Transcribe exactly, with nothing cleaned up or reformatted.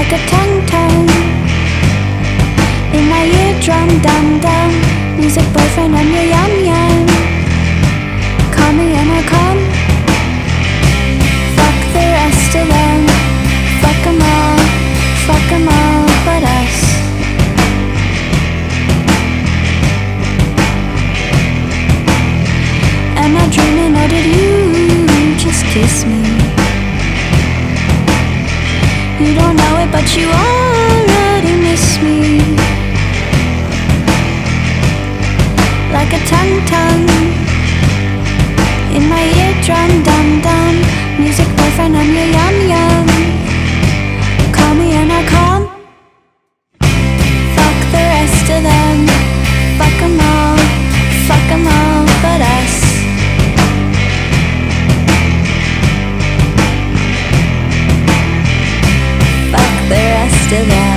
like a tongue-tongue in my eardrum, dum-dum. Music boyfriend, I'm your yum-yum. Call me and I'll come. Fuck the rest of them. Fuck 'em all, fuck 'em all but us. Am I dreaming or did you just kiss me? You don't know it but you already miss me. Like a tongue-tongue in my eardrum, dum-dum. Music boyfriend, I'm your yum-yum. Call me and I'll come. Fuck the rest of them. Fuck 'em all, fuck 'em all but us. Fuck the rest of them.